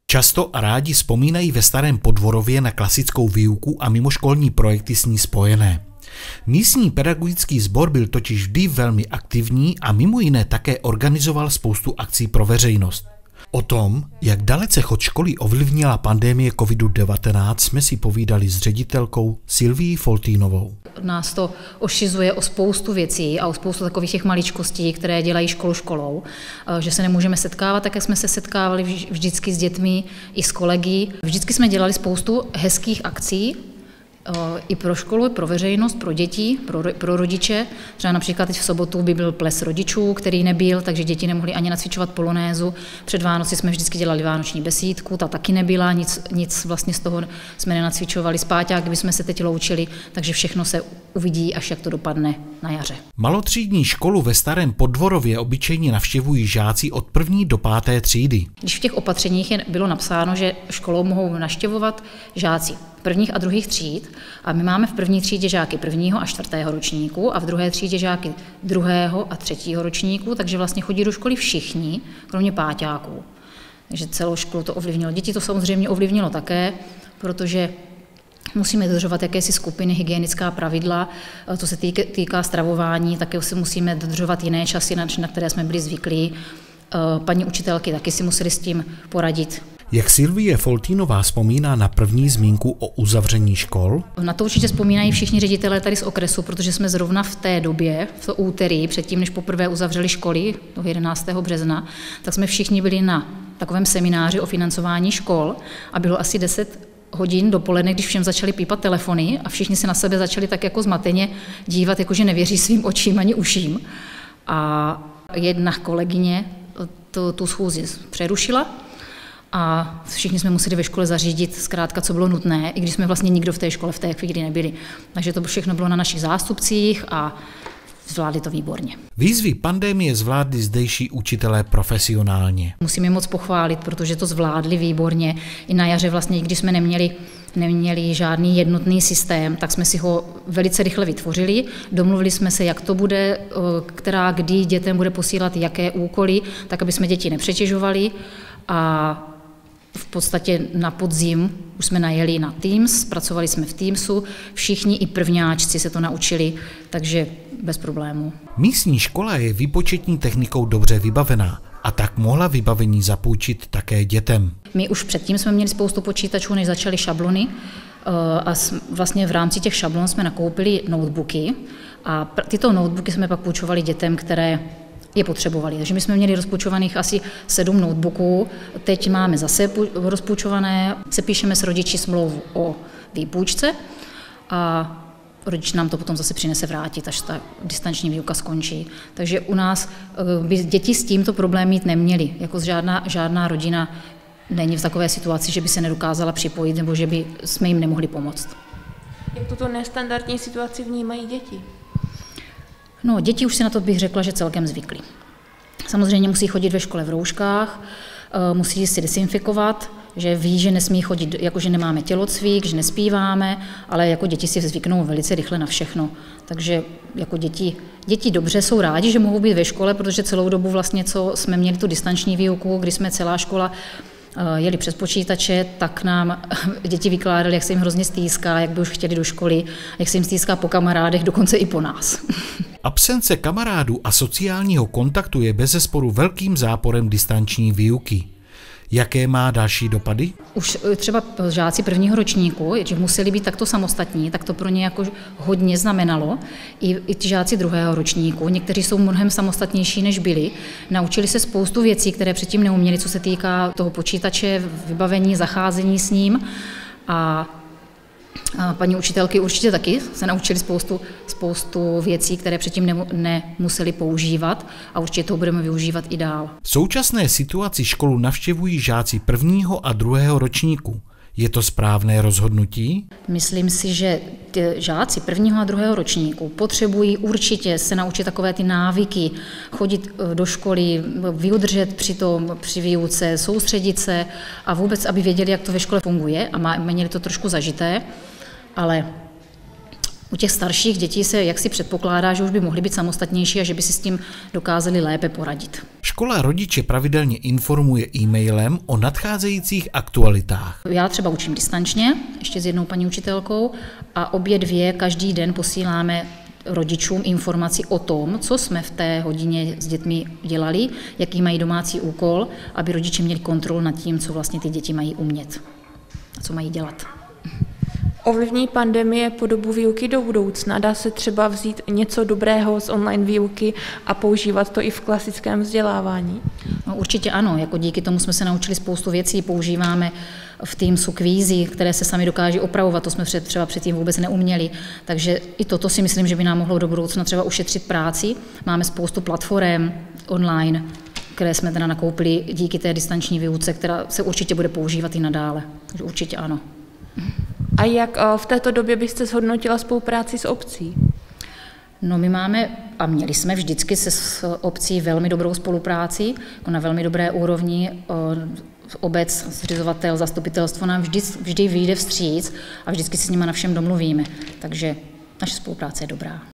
Často a rádi vzpomínají ve Starém Podvorově na klasickou výuku a mimoškolní projekty s ní spojené. Místní pedagogický sbor byl totiž vždy velmi aktivní a mimo jiné také organizoval spoustu akcí pro veřejnost. O tom, jak dalece chod školy ovlivnila pandemie COVID-19, jsme si povídali s ředitelkou Silvií Foltýnovou. Nás to ošizuje o spoustu věcí a o spoustu takových těch maličkostí, které dělají školu školou, že se nemůžeme setkávat, tak jak jsme se setkávali vždycky s dětmi i s kolegy. Vždycky jsme dělali spoustu hezkých akcí, i pro školu, i pro veřejnost, pro děti, pro rodiče. Třeba například teď v sobotu by byl ples rodičů, který nebyl, takže děti nemohly ani nacvičovat polonézu. Před Vánoci jsme vždycky dělali vánoční besídku, ta taky nebyla, nic vlastně z toho jsme nenacvičovali. Spáťáky bychom se teď loučili, takže všechno se uvidí, až jak to dopadne na jaře. Malotřídní školu ve Starém Podvorově obyčejně navštěvují žáci od 1. do 5. třídy. Když v těch opatřeních bylo napsáno, že školou mohou navštěvovat žáci 1. a 2. tříd, a my máme v 1. třídě žáky 1. a 4. ročníku a v 2. třídě žáky 2. a 3. ročníku, takže vlastně chodí do školy všichni, kromě páťáků. Takže celou školu to ovlivnilo. Děti to samozřejmě ovlivnilo také, protože musíme dodržovat jakési skupiny, hygienická pravidla, co se týká stravování, také si musíme dodržovat jiné časy, na které jsme byli zvyklí. Paní učitelky taky si museli s tím poradit. Jak Silvie Foltýnová vzpomíná na první zmínku o uzavření škol? Na to určitě vzpomínají všichni ředitelé tady z okresu, protože jsme zrovna v té době, v to úterý, předtím, než poprvé uzavřeli školy, toho 11. března, tak jsme všichni byli na takovém semináři o financování škol a bylo asi 10 hodin dopoledne, když všem začaly pípat telefony a všichni se na sebe začali tak jako zmateně dívat, jakože nevěří svým očím ani uším. A jedna kolegyně tu schůzi přerušila a všichni jsme museli ve škole zařídit zkrátka, co bylo nutné, i když jsme vlastně nikdo v té škole v té chvíli nebyli. Takže to všechno bylo na našich zástupcích a zvládli to výborně. Výzvy pandemie zvládli zdejší učitelé profesionálně. Musím je moc pochválit, protože to zvládli výborně. I na jaře vlastně, i když jsme neměli žádný jednotný systém, tak jsme si ho velice rychle vytvořili. Domluvili jsme se, jak to bude, kdy dětem bude posílat jaké úkoly, tak aby jsme děti nepřetěžovali. A v podstatě na podzim už jsme najeli na Teams, pracovali jsme v Teamsu, všichni i prvňáčci se to naučili, takže bez problémů. Místní škola je výpočetní technikou dobře vybavená a tak mohla vybavení zapůjčit také dětem. My už předtím jsme měli spoustu počítačů, než začaly šablony a vlastně v rámci těch šablon jsme nakoupili notebooky a tyto notebooky jsme pak půjčovali dětem, které je potřebovali. Takže my jsme měli rozpůjčovaných asi 7 notebooků, teď máme zase rozpůjčované, sepíšeme s rodiči smlouvu o výpůjčce a rodič nám to potom zase přinese vrátit, až ta distanční výuka skončí. Takže u nás by děti s tímto problém mít neměly. Jako žádná rodina není v takové situaci, že by se nedokázala připojit nebo že by jsme jim nemohli pomoct. Jak tuto nestandardní situaci vnímají děti? No, děti už si na to bych řekla, že celkem zvyklí. Samozřejmě musí chodit ve škole v rouškách, musí si dezinfikovat, že ví, že nesmí chodit, jakože nemáme tělocvik, že nespíváme, ale jako děti si zvyknou velice rychle na všechno. Takže jako děti dobře jsou rádi, že mohou být ve škole, protože celou dobu vlastně, co jsme měli tu distanční výuku, kdy jsme celá škola jeli přes počítače, tak nám děti vykládali, jak se jim hrozně stýská, jak by už chtěli do školy, jak se jim stýská po kamarádech, dokonce i po nás. Absence kamarádů a sociálního kontaktu je bezesporu velkým záporem distanční výuky. Jaké má další dopady? Už třeba žáci 1. ročníku, že museli být takto samostatní, tak to pro ně jako hodně znamenalo. I ty žáci 2. ročníku, někteří jsou mnohem samostatnější, než byli. Naučili se spoustu věcí, které předtím neuměli, co se týká toho počítače, vybavení, zacházení s ním. A paní učitelky určitě taky se naučili spoustu věcí, které předtím nemuseli používat a určitě to budeme využívat i dál. V současné situaci školu navštěvují žáci 1. a 2. ročníku. Je to správné rozhodnutí? Myslím si, že ty žáci 1. a 2. ročníku potřebují určitě se naučit takové ty návyky, chodit do školy, vydržet při výuce, soustředit se a vůbec, aby věděli, jak to ve škole funguje a měli to trošku zažité, ale U těch starších dětí se jaksi předpokládá, že už by mohly být samostatnější a že by si s tím dokázali lépe poradit. Škola rodiče pravidelně informuje e-mailem o nadcházejících aktualitách. Já třeba učím distančně, ještě s jednou paní učitelkou, a obě dvě každý den posíláme rodičům informaci o tom, co jsme v té hodině s dětmi dělali, jaký mají domácí úkol, aby rodiče měli kontrolu nad tím, co vlastně ty děti mají umět a co mají dělat. Ovlivní pandemie podobu výuky do budoucna? Dá se třeba vzít něco dobrého z online výuky a používat to i v klasickém vzdělávání? No, určitě ano, jako díky tomu jsme se naučili spoustu věcí, používáme v Teamsu kvízy, které se sami dokáží opravovat, to jsme třeba předtím vůbec neuměli, takže i toto si myslím, že by nám mohlo do budoucna třeba ušetřit práci. Máme spoustu platform online, které jsme teda nakoupili díky té distanční výuce, která se určitě bude používat i nadále, takže určitě ano. A jak v této době byste zhodnotila spolupráci s obcí? No, my máme a měli jsme vždycky se obcí velmi dobrou spolupráci, jako na velmi dobré úrovni. Obec, zřizovatel, zastupitelstvo nám vždy vyjde vstříc a vždycky se s nimi na všem domluvíme. Takže naše spolupráce je dobrá.